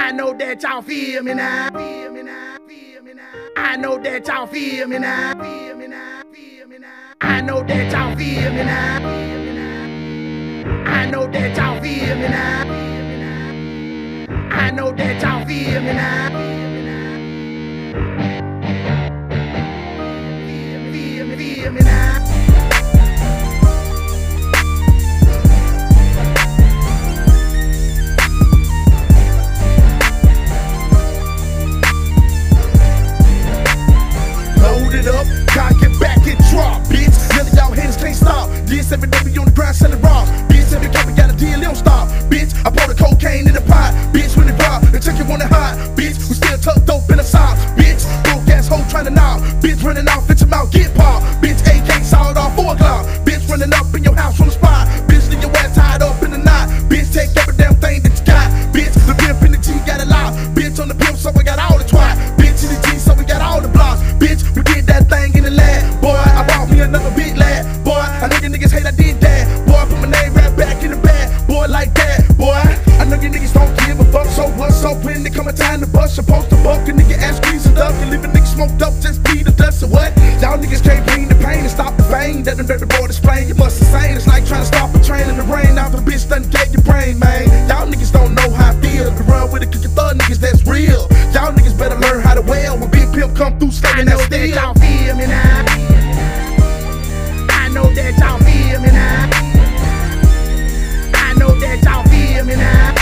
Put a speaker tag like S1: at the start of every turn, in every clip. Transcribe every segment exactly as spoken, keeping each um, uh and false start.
S1: I know that y'all feel me now. Feel me now. Feel me now. I know that y'all feel me now. Feel me now. Feel me now. I know that y'all feel me now. Feel me now. I know that y'all feel me now. Feel me now. I know that y'all feel me now. Feel me now. Feel me, feel me now.
S2: Up, cock it back and drop, bitch. None of y'all haters can't stop. This every day we on the grind selling raw. Bitch, every time we got a deal, it don't stop. Bitch, I pour the cocaine in the pot. Bitch, when it drop, the chicken want it hot. Bitch, we still tucked dope in the sock. Bitch, broke ass hoe trying to knock. Bitch, running off, bitch, your mouth get popped. Bitch, A K sawed off four o'clock. Bitch, running up in your house on the spot. Bitch, leave your ass tied up in the knot. Bitch, take every damn thing that you got. Bitch, the pimp in the G got it loud. Bitch, on the pimp, so we got all the twat. Bitch, in the G, so we got all the blocks. Bitch, we did that thing in the lab. Boy, I bought me another big lad. Boy, I know you niggas hate I did that. Boy, I put my name right back in the bag. Boy, like that. Boy, I know you niggas don't give a fuck. So what? So when they come a time to bust, supposed to buck a nigga ass squeeze and duck and leave a nigga smoked up, just bleed the dust. So what? Y'all niggas can't bring the pain and stop the fame. That them dirty boy display. You must insane. It's like trying to stop a train in the rain after the bitch done get your brain, man. Y'all niggas don't know how I feel. To run with a kick your thug niggas, that's real. Y'all niggas better learn how to wail when big pimp come through slinging that steel.
S1: Y'all feel me now. I know that y'all feel me now. I know that y'all feel me now.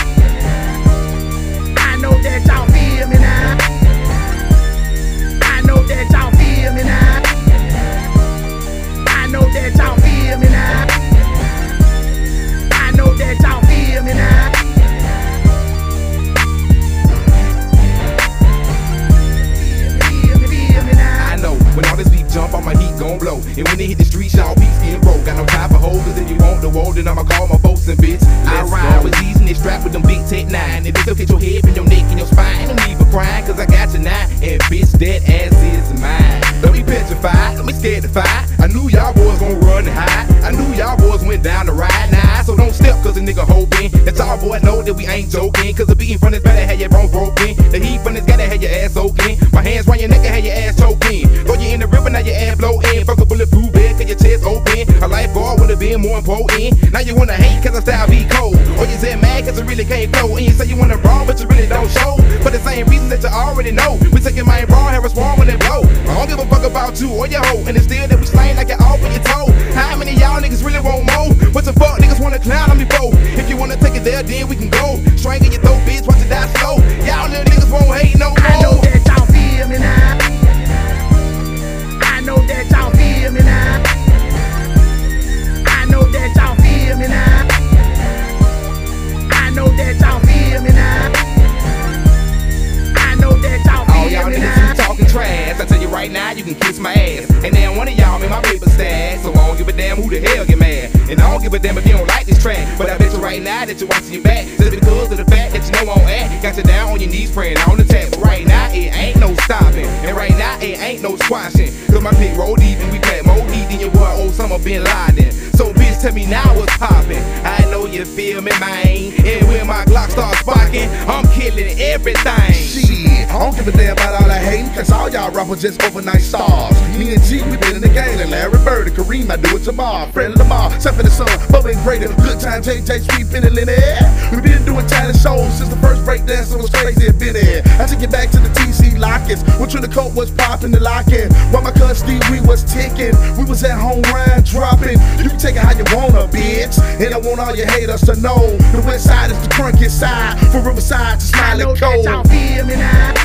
S1: I know that y'all feel me now. I know that y'all feel me now. I know that y'all feel me now. I know that y'all feel me now.
S3: When all this beat jump, all my heat gon' blow. And when they hit the streets, y'all beats getting broke. Got no time for hoes, cause if you want the world, then I'ma call my folks and bitch. Let's I ride go. With these and they strapped with them big tech nine. And they'll hit your head from your neck and your spine. Don't need for crying, cause I got you now. And bitch, that ass is mine. Don't be petrified, don't be scared to fight. I knew y'all boys gon' run and hide. I knew y'all boys went down the ride now. So don't step cause a nigga hoping. That's all boy know that we ain't joking. Cause the beating from this better have your bones broken. The heat from this gotta have your ass soaking. My hands round your neck and have your ass choking. Throw you in the river, now your ass blow in. Fuck a bulletproof bed cause your chest open. A lifeguard would've been more important. Now you wanna hate cause I style be cold. Or you said mad cause it really can't flow. And you say you wanna brawl but you really don't show. For the same reason that you already know. We taking my brawl, have a swarm when it blow. I don't give a fuck about you or your hoe. And it's still that we slain like it all when you toe. How many y'all niggas really want more? What the fuck niggas wanna clown on me for? If you wanna take it there, then we can go. Strangle your throat, bitch, watch it die slow. Y'all little niggas won't hate no more.
S1: I know that y'all feel me now. I know that y'all feel me now. I know that y'all feel me now. I know that y'all feel me now. I know that y'all feel me now.
S3: All y'all niggas who talking trash, I tell you right now, you can kiss my ass. And then one of y'all made my paper stack. So I don't give a damn who the hell get mad. And I don't give a damn if you don't like this track. But I bet you right now that you're watching your back. Just because of the fact that you know I won't act. Got you down on your knees praying on the tap. But right now it ain't no stopping. And right now it ain't no squashing. Cause my pick roll deep and we pack more heat than your boy Osama bin Laden. So bitch tell me now what's poppin'. I know you feel me, man. And when my Glock starts sparking, I'm killing everything.
S2: Shit, I don't give a damn about all that hating. Cause all y'all rappers just overnight stars. Me and G, we been in the game. And Larry Bird and Kareem, I do it tomorrow. Fred Lamar, Steph in the sun, Bubba and Greater. Good time, J J, Sweet, Finna, in the air. We been doing talent shows since the first breakdance, so it was crazy, it been there. I took it back to the T C lockets. Which when the coat was popping the locking. While my custody, we was ticking. We was at home run dropping. You can take it how you wanna, bitch. And I want all your haters to know the west side is the crunkiest side. From Riverside to
S1: I know
S2: Smiley Cove.
S1: that y'all feel me now.